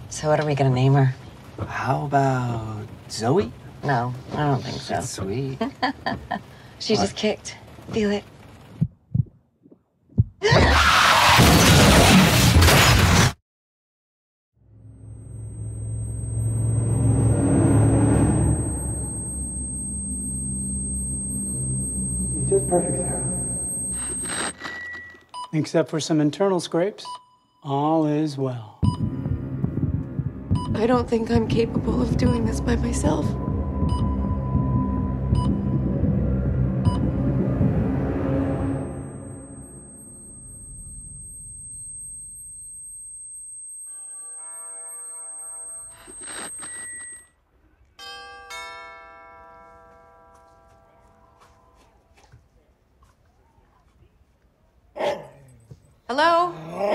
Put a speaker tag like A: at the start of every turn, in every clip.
A: So what are we gonna name her?
B: How about Zoe?
A: No, I don't think so.
B: That's sweet.
A: She just kicked. Feel it.
C: She's just perfect, Sarah. Except for some internal scrapes, all is well.
D: I don't think I'm capable of doing this by myself. Hello?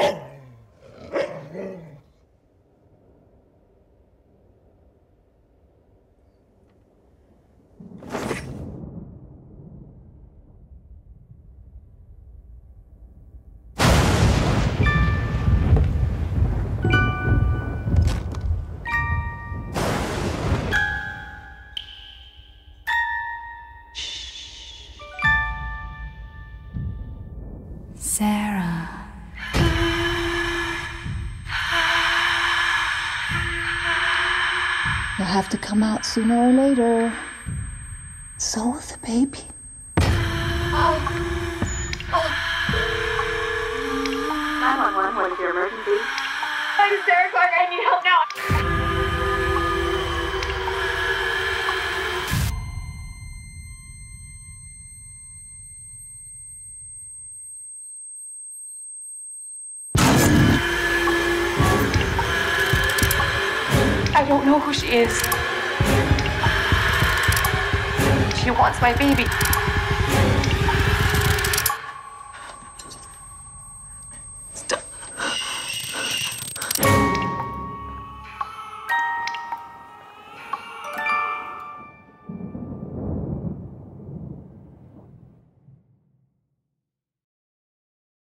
E: Sarah. You'll have to come out sooner or later. So will the baby.
F: 911, what is your emergency?
G: I'm Sarah Clark. I need help now. I don't know who she is. She wants my baby.